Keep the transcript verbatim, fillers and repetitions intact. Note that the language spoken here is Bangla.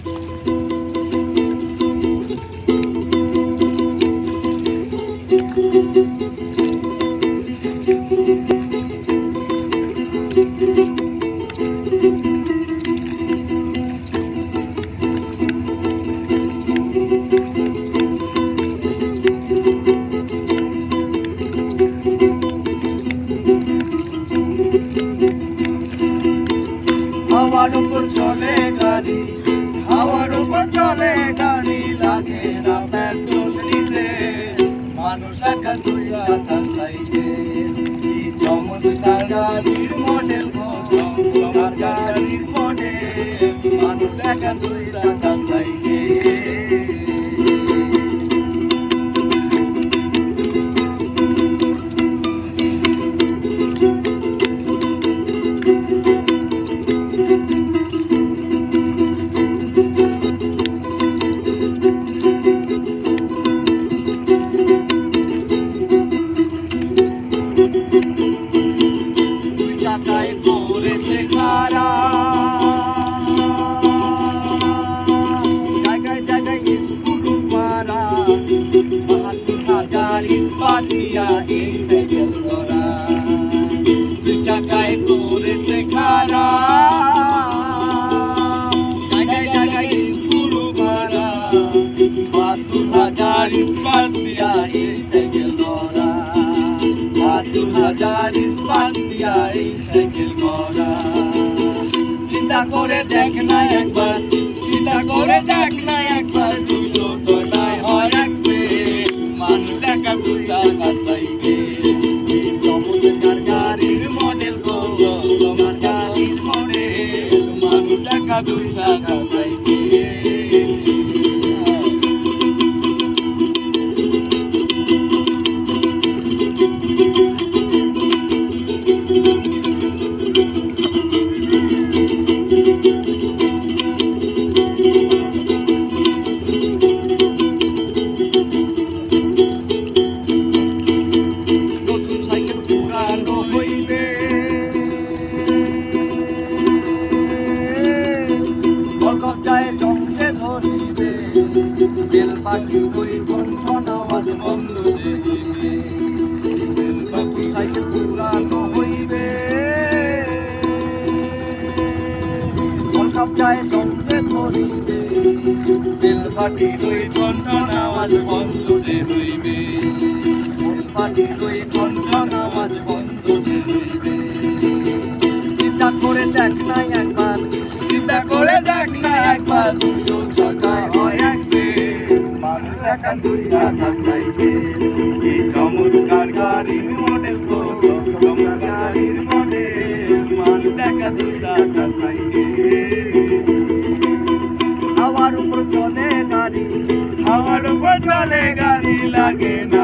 হাওয়ার উপর চলে গাড়ি, হাওয়ার উপর চলে গাড়ি, লাগে না পেট্রোল দিতে, মানুষ একা দুই রাখা সাইডে। কি চমৎকার গাড়ির মডেল গো, চমৎকার গাড়ির মডেল, মানুষ একা দুই রাখা সাইডে। চাকায় পড়েছে খারা, জায়গায় জায়গায় স্কুল মারা, বাহাত্তর হাজার ইস্পাত দিয়া এই সাইকেল করা। চাকায় পড়েছে খারা, জায়গায় জায়গায় স্কুল মারা, বাহাত্তর হাজার ইস্পাত দিয়া এই সাইকেল করা। বাহাত্তর হাজার ইস্পাত দিয়া এই সাইকেল করা। চিন্তা করে দেখ না একবার, চিন্তা করে দেখ না একবার, দুশো ছটায় হয় অ্যাক্সিডেন্ট, মানুষ একা দু চাকা সাইকেল। চমৎকার গাড়ির মডেল গো, তোমার গাড়ির মডেল, মানুষ একা দু চাকা সাইকেল। বেল পাখি কই কণ্ঠ নামাজ বন্ধ দেখিবে, বেল পাখি সাইকেল পুরানো হইবে, কলকাতায় সঙ্গে ধরিবে, বেল পাখি কই কণ্ঠ নামাজ বন্ধ দেখিবে, বেল পাখি কই কণ্ঠ নামাজ বন্ধ দেখিবে। চিন্তা করে দেখ না একবার, চিন্তা করে দেখ না একবার, দুশো ছটায় হয় অ্যাক্সিডেন্ট, মানুষ একা দুই চাকা সাইকেল। এই চমৎকার গাড়ির মডেল গো, চমৎকার গাড়ির মডেল, মানুষ একা দুই চাকা সাইকেল। হাওয়ার উপর চলে গাড়ি, হাওয়ার উপর চলে গাড়ি, লাগে না